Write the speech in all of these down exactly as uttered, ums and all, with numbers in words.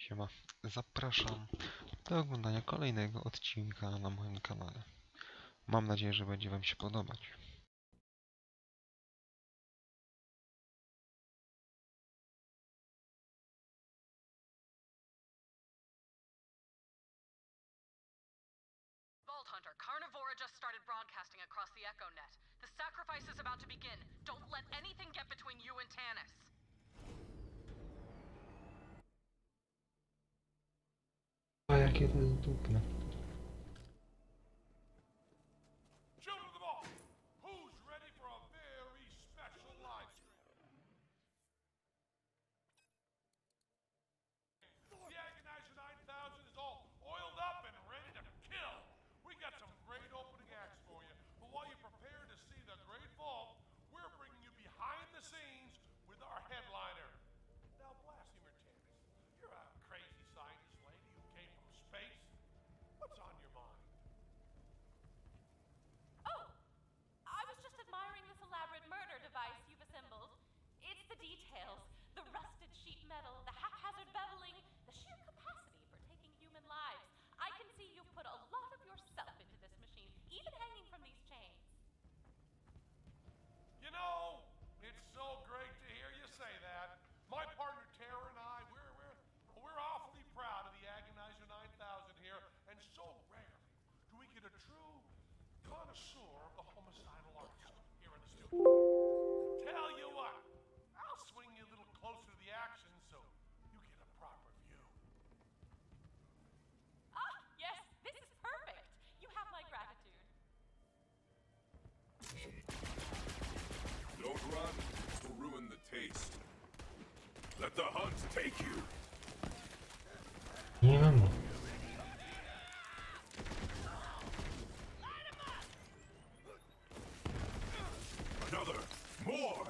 Siema, zapraszam do oglądania kolejnego odcinka na moim kanale. Mam nadzieję, że będzie Wam się podobać. Vault Hunter, Carnivora just started broadcasting across the Echo Net. The sacrifice is about to begin. Don't let anything get between you and Tanis. A jakie to jest dupne. Children of the Vault, who's ready for a very special live stream? The Agonizer nine thousand is all oiled up and ready to kill. We got some great opening acts for you, but while you prepare to see the Great Vault, we're bringing you behind the scenes with our headliner. Now, Blasphemer Tanis, you're a crazy scientist lady who came from space. What's on your mind? Oh, I was just admiring this elaborate murder device you've assembled. It's the details, the rusted sheet metal, the haphazard beveling, the sheer capacity for taking human lives. I can see you've put a lot of yourself into this machine, even hanging from these chains. You know, it's so great to hear you say that. My partner Tara and I, we're we're we're awfully proud of the Agonizer nine thousand here, and so rarely do we get a true connoisseur of the homicidal arts here in the studio. Tell you what, I'll swing you a little closer to the action so you get a proper view. Ah, yes, this is perfect. You have my gratitude. Don't run, will ruin the taste. Let the hunt take you. Nie mam. Another, more.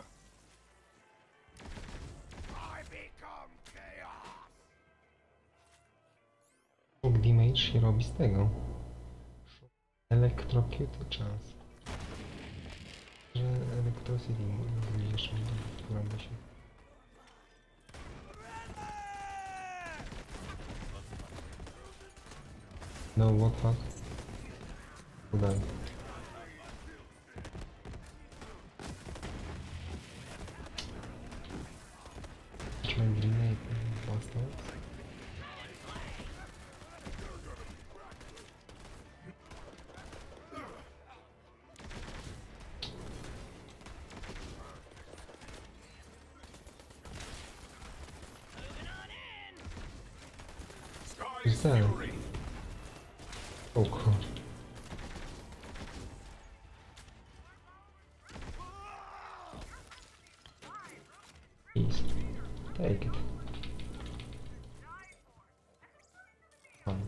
I become chaos. Shock damage się robi z tego. Electrocuted chance. Że Electrocity mówi jeszcze, która by się... No what fuck? Udaj. My grenade bastards. Sky's Is that- fury. Oh god. Please, take it. Fun.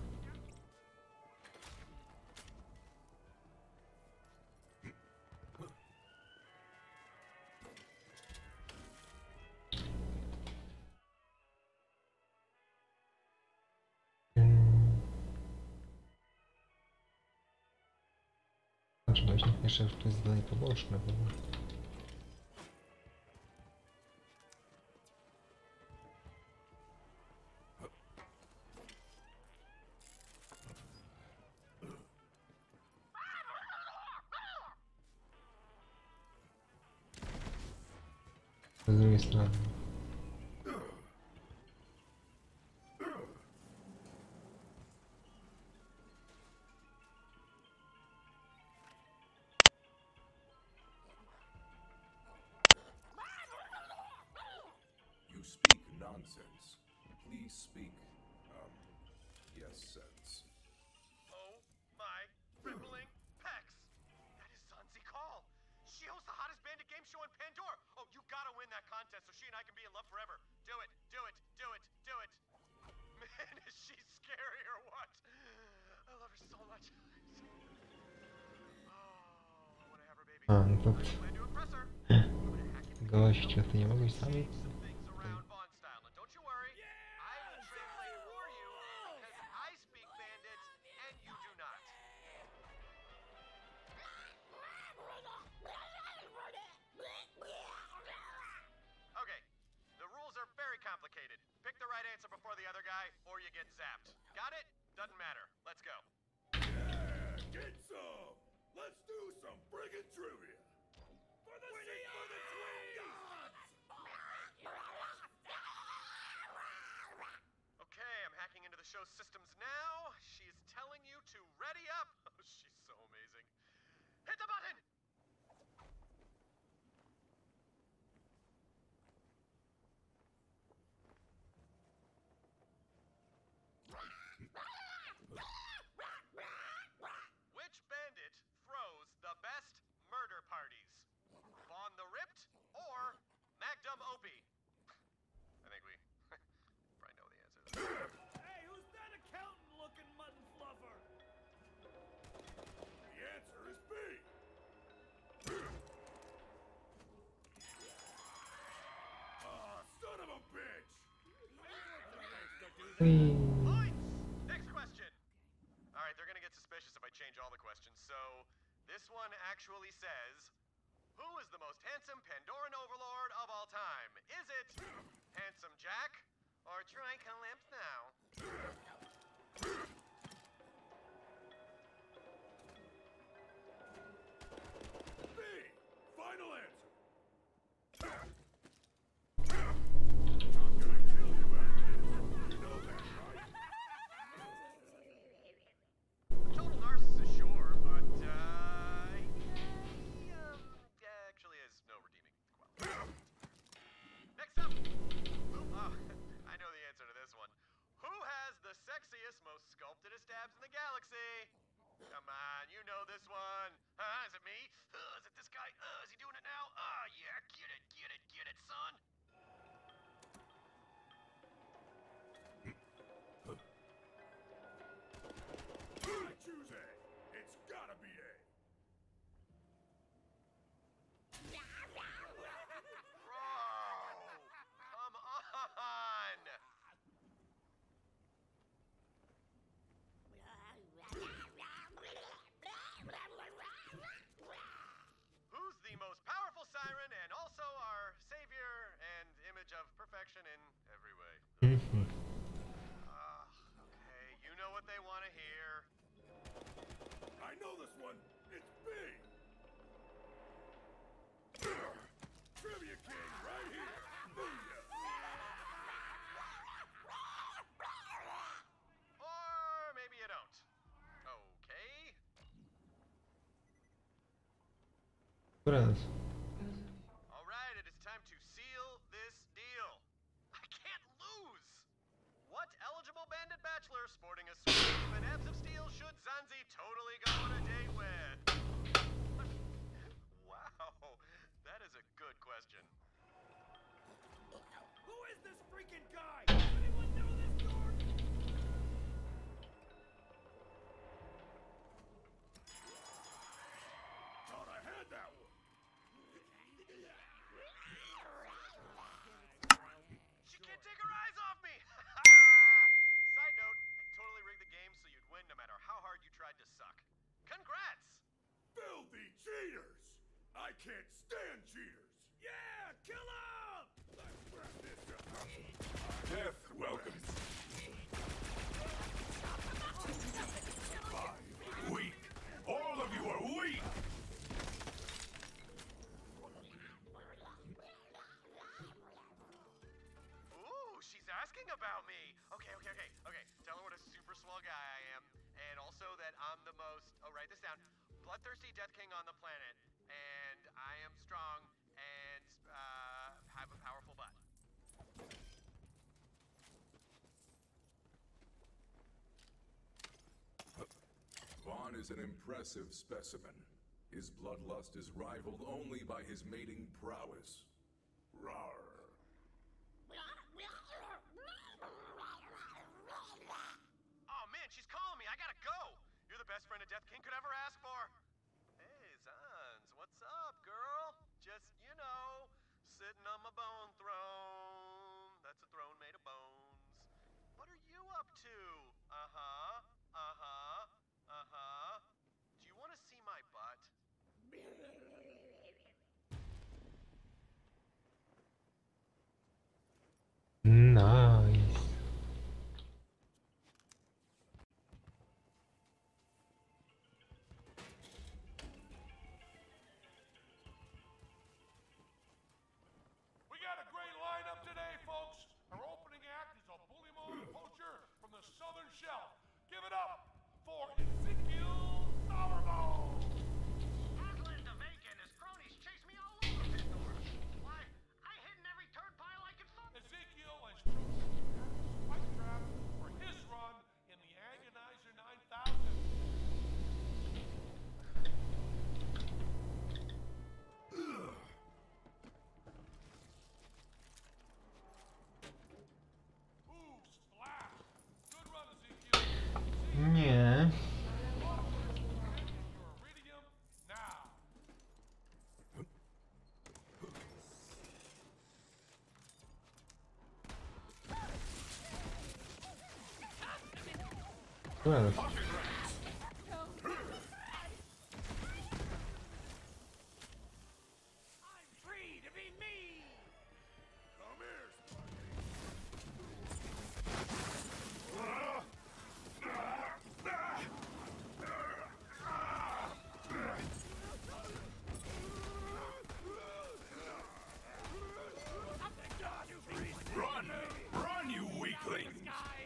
Mm. Znaczy, weź jeszcze to jest zadanie poboczne, bo... Z drugiej strony. You speak nonsense. Please speak, um, yes sense. Oh my rippling pecs! That is Zanzi Call. She hosts the hottest bandit game show in Pandora. Oh, you gotta win that contest so she and I can be in love forever. Do it, do it, do it, do it. Man, is she scary or what? I love her so much. Oh, I wanna have her baby. A, no to... Plan to impress her. Gościu, ty nie mogłeś sami? Some things around Bond style. And don't you worry, I will translate for you because I speak bandit and you do not. Okay, the rules are very complicated. Pick the right answer before the other guy guy, or you get zapped. Got it? Doesn't matter. Let's go. Yeah, get some. Let's do some friggin' trivia. For the sake for the tweens! Okay, I'm hacking into the show's systems now. She's telling you to ready up. Oh, she's so amazing. Hit the button! Which bandit throws the best murder parties? Vaughn the Ripped or Magnum Opie? I think we probably know the answer to that. Hey, who's that accountant-looking mutton fluffer? The answer is B. Ah, son of a bitch! Points! Next question. All right, they're gonna get suspicious if I change all the questions. So this one actually says, who is the most handsome Pandoran overlord of all time? Is it Handsome Jack or Troy Calypso? B. Final answer. Total narcissist, sure, but uh, he um, actually has no redeeming quality. Next up, who, oh, I know the answer to this one. Who has the sexiest, most sculpted abs in the galaxy? Come on, you know this one. Huh? Is it me? Uh, is it this guy? Uh, is he doing it now? Ah, uh, yeah, get it, get it, get it, son. I choose A. It's gotta be A. Bro, come on. Who's the most powerful siren and also our savior and image of perfection in every way? Ah, okay, you know what they want to hear. I know this one. It's B. Trivia King right here. Booyah. Or maybe you don't. Okay. Teraz. All right, it is time to seal this deal. I can't lose. What eligible bandit bachelor sporting a sweep and abs of steel should Zanzi totally go on a date with? Wow, that is a good question. Who is this freaking guy? Anyone know this dork? Thought I had that one. She can't take her eyes off me! Side note, I totally rigged the game so you'd win no matter how hard you tried to suck. Congrats! Filthy cheaters! I can't stand cheaters! Yeah, kill him! Let's wrap this up. Death welcomes. Five. Weak. All of you are weak! Ooh, she's asking about me. Okay, okay, okay, okay. Tell her what a super swell guy I am, and also that I'm the most. Oh, write this down. Bloodthirsty Death King on the planet, and I am strong and uh, have a powerful butt. Vaughn is an impressive specimen. His bloodlust is rivaled only by his mating prowess. Rawr. Oh man, she's calling me. I gotta go. You're the best friend a Death King could ever ask for. Hey, Zanz, what's up, girl? Just, you know, sitting on my bone throne. That's a throne made of bones. What are you up to? Uh-huh, uh-huh, uh-huh. Do you want to see my butt? Nice. Twelve. I'm free to be me! Come here, Run! Run, you weakling! Sky!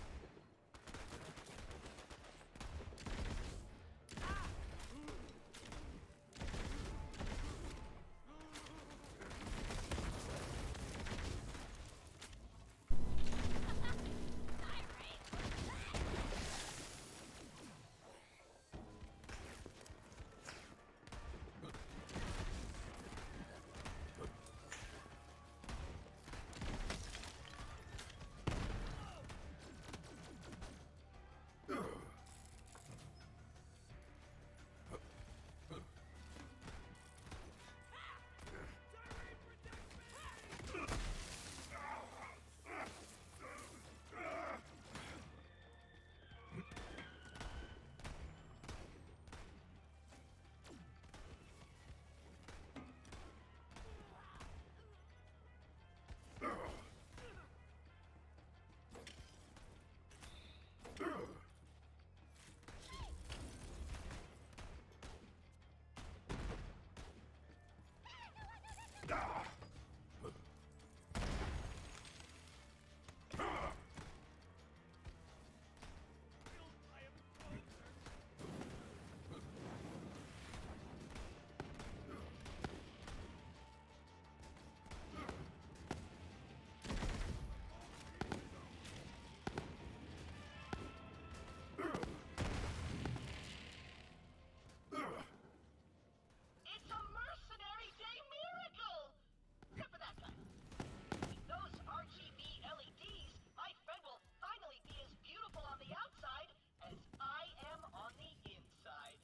It's a mercenary day miracle! Except for that guy. With those R G B L E Ds, my friend will finally be as beautiful on the outside as I am on the inside.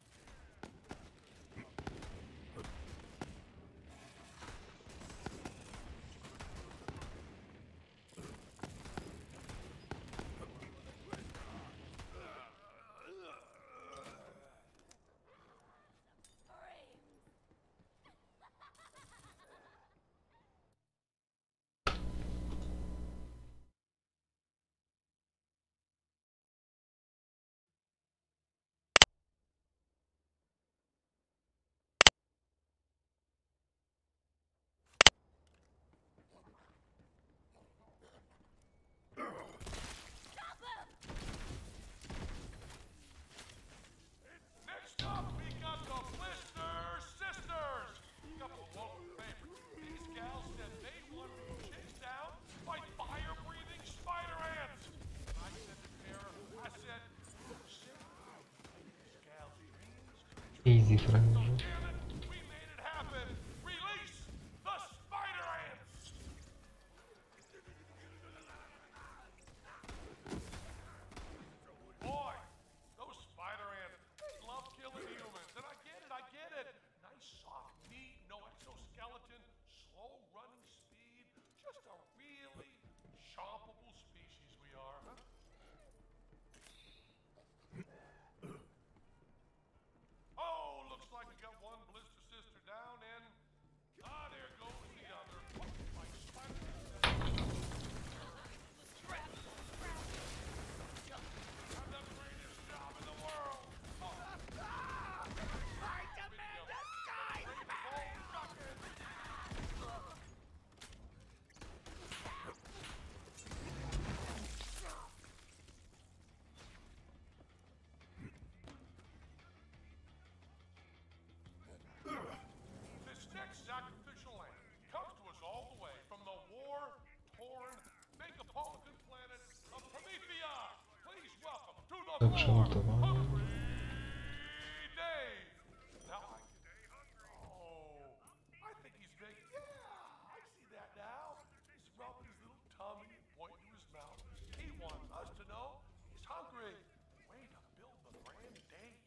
Next up, we got the Blister Sisters! Couple of local favorites. These gals said they want to be chased down by fire-breathing spider ants. I said to Tara, I said, Sarah, these gals' dreams come true. Easy, So friend. damn it, we made it happen! Release the spider ants! Boy, those spider ants, they love killing humans. And I get it, I get it. Nice soft meat, no exoskeleton, slow running speed. Just a really chompable species we are, huh? Oh, looks like we got one blister sister down and ah, there goes the other. Oh, my spider I'm the greatest job in the world. Oh. I demand a sky This next sacrificial lamb comes to us all the way from the war-torn Megapolitan planet of Promethea. Please welcome to the Do floor, przemontowania. Hungry Dave. Now I Oh, I think he's big. Yeah, I see that now. He's rubbing his little tummy and pointing to his mouth. He wants us to know he's hungry. Way to build the brand, Dave.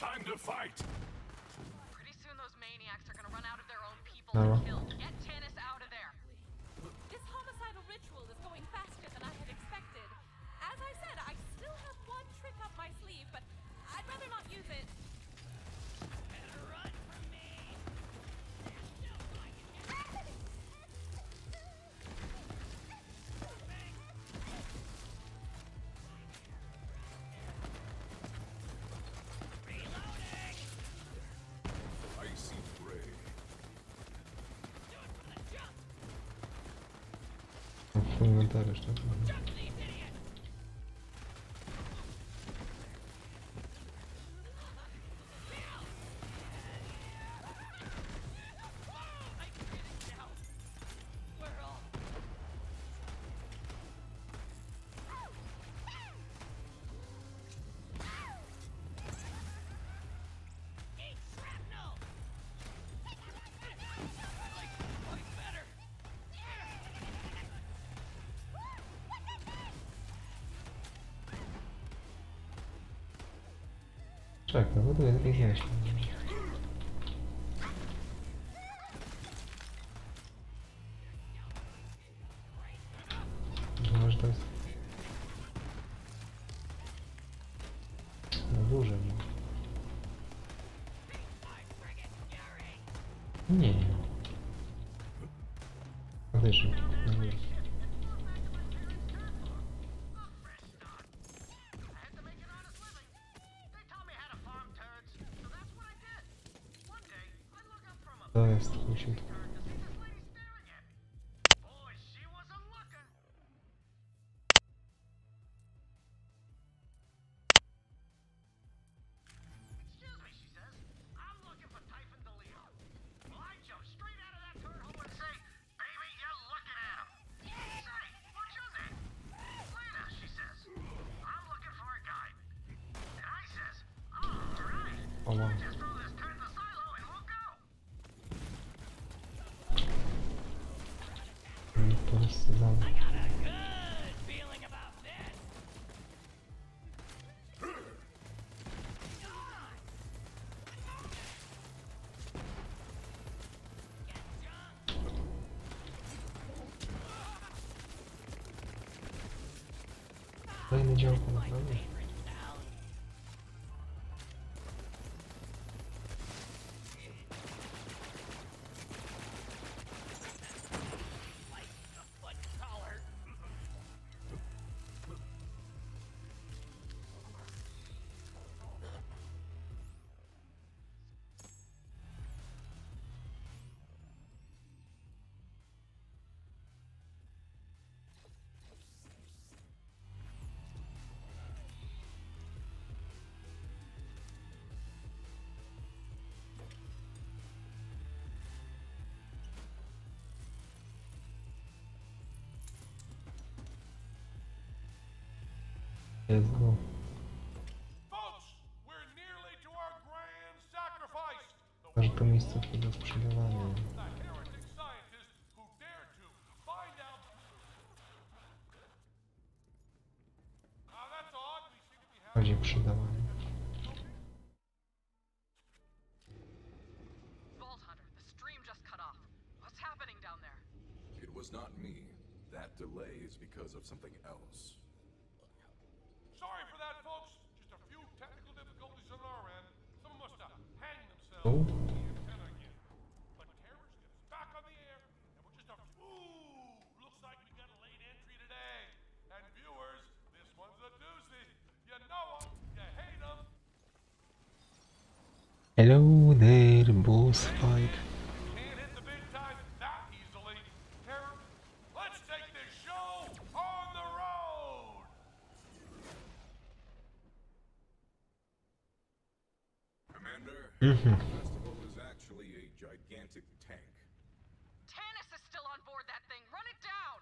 time to fight! Pretty soon those maniacs are gonna run out of their own people No. to kill. Get Tannis out of there. This homicidal ritual is going faster than I had expected. As I said, I still have one trick up my sleeve, but I'd rather not use it. Better run from me! Icy Prey. Komentarz, tak? Czekaj, bo tu jest jakieś myśli. Może to jest... Na górze, nie? Nie, nie. Faktycznie, na górze. To jest musi. O, wow. To jest za... Kolejne działko, naprawdę. Let's go. Folks, we're nearly to our grand sacrifice. The Masz to miejsce do sprzedawania. the heretic scientist who dared to find out. Ah, that's odd. We seem to be having. Bardziej przydawanie. Vault Hunter, the stream just cut off. What's happening down there? It was not me. That delay is because of something else. Sorry for that, folks. Just a few technical difficulties on our end. Someone must have hanged themselves Oh. with the antenna again. But terrors get us back on the air, and we're just a. Ooh, looks like we got a late entry today. And viewers, this one's a doozy. You know 'em, you hate 'em. Hello there, boss fight. Can't hit the big time that easily. Terror, let's take this show on the road. Commander, Mhm. the festival is actually a gigantic tank. Tannis is still on board that thing. Run it down.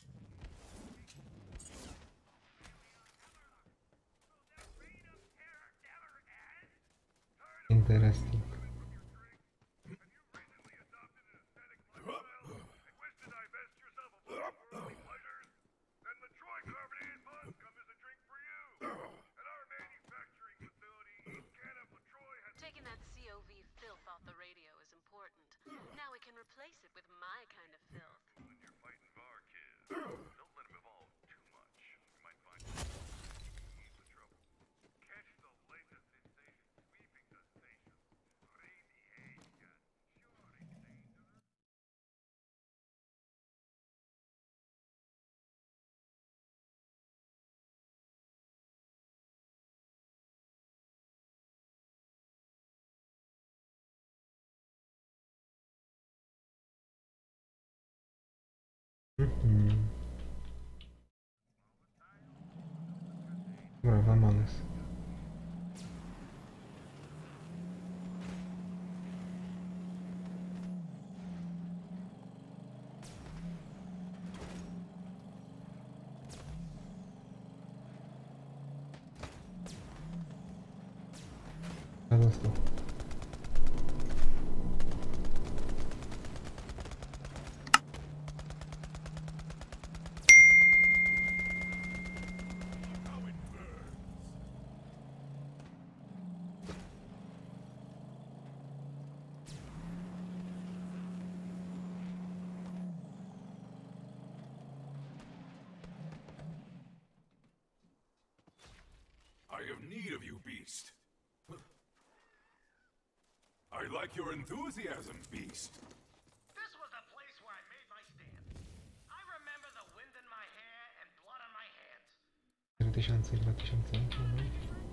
Interesting. At our manufacturing facility, Canna Latroy Mhm. Brawa, Manes. Został. I have need of you, beast. I like your enthusiasm, beast. This was the place where I made my stand. I remember the wind in my hair and blood on my hands. cztery tysiące i dwa tysiące. Mhm.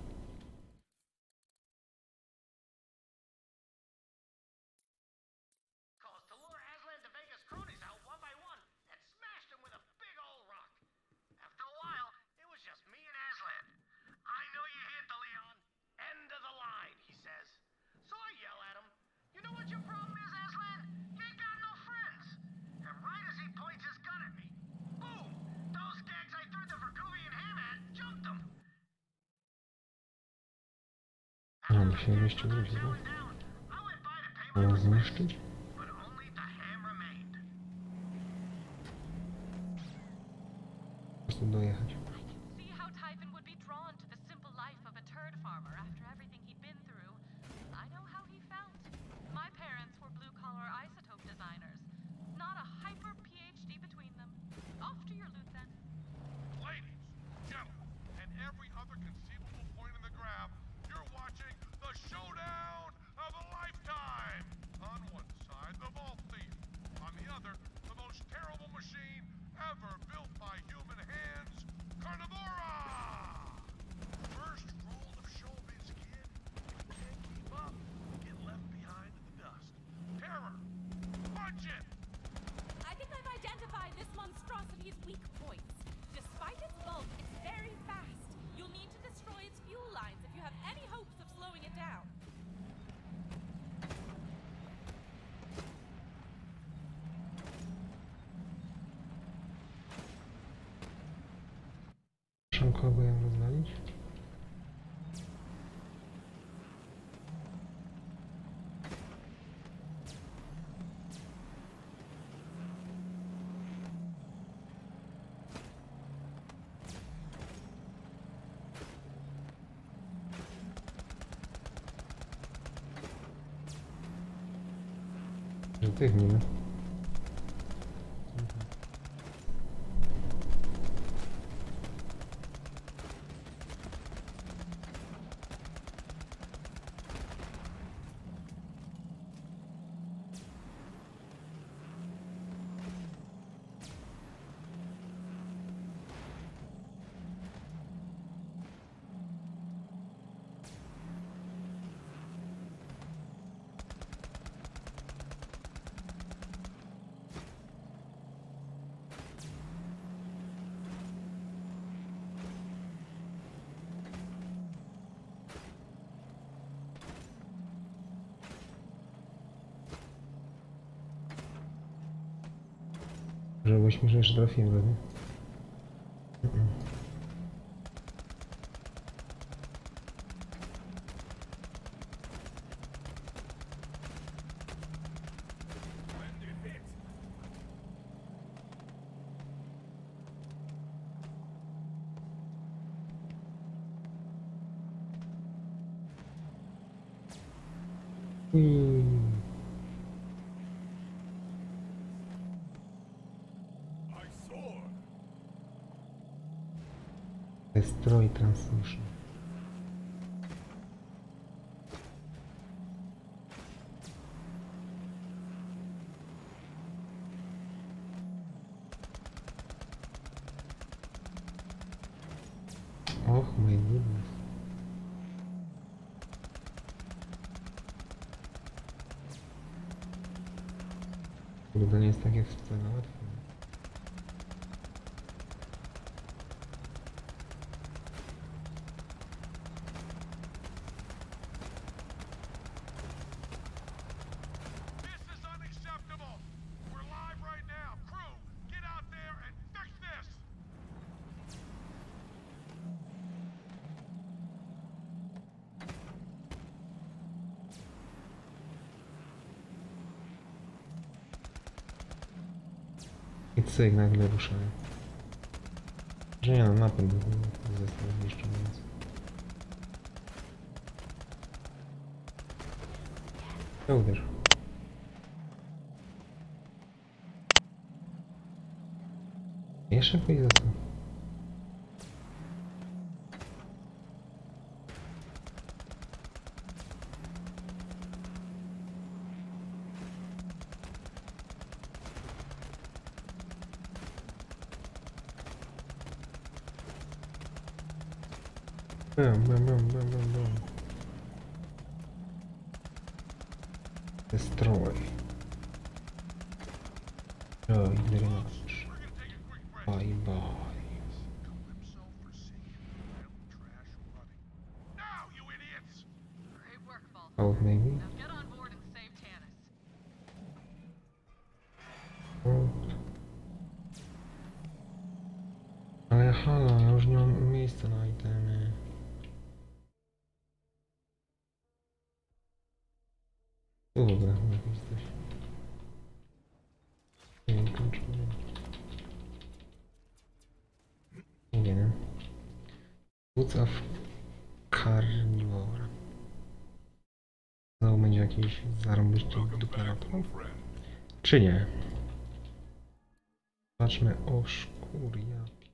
Caused to lure Aslan to Vegas cronies out one by one and smashed them with a big old rock. After a while, it was just me and Aslan. I know you hear De Leon. End of the line, he says. So I yell at him. You know what your problem is, Aslan? You ain't got no friends. And right as he points his gun at me, boom! Those gags I threw the Verkuvian ham at jumped him. A, musiałem jeszcze wrócić, no? Mają zniszczyć? But only the ham remained. Po prostu dojechać. See how Typhon would be drawn to the simple life of a turd farmer after everything he'd been through. I know how he felt. My parents were blue-collar isotope designers. Not a hyper PhD between them. Off to your loot then. Ladies, gentlemen, and every other conceivable point in the graph, you're watching the showdown of a lifetime. On one side, the Vault Thief. On the other, the most terrible machine ever built by human hands, Carnivora! First rule of showbiz, kid. Can't keep up, get left behind in the dust. Terror, punch it! I think I've identified this monstrosity's weak points. Despite its bulk, it's very fast. You'll need to destroy its fuel lines if you have any hopes of slowing it down. Szankowo ją rozwalić? Że tych nie ma. Żebyśmy jeszcze trafimy, nie? Mhm. Uuu. Destroy transmission. Och, my goodness. Kurde, nie jest tak jak w scenie łatwo. I cyk, nagle ruszają. Że nie no, napęd został zniszczony. Ja uderz. Jeszcze pójdę za co? Bum, bum, bum, bum, bum, bum. Destroy. Joy, drenage. Bye bye. Now, you idiots! Great work, Volta. Out maybe? Now get on board and save Tanis. Out. Ale halo, ja już nie mam miejsca na itemy. Tu w ogóle jak jesteś. Nie kończymy. Nie wiem. Bucaw karniwora. Znowu będzie jakiś zarąbisty duplerator. Czy nie? Zobaczmy o szkór jaki.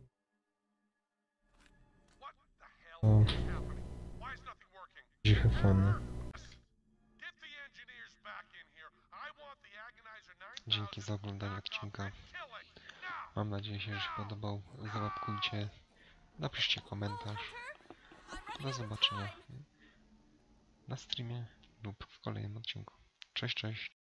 What the hell O, is happening? Why is nothing working? dzichy fany. Get the engineers back in here. I want the Agonizer nine thousand Dzięki za oglądanie odcinka. and kill it. Now! Mam nadzieję, że się podobał. Załapkujcie. Napiszcie komentarz. Do zobaczenia na streamie lub w kolejnym odcinku. Cześć, cześć.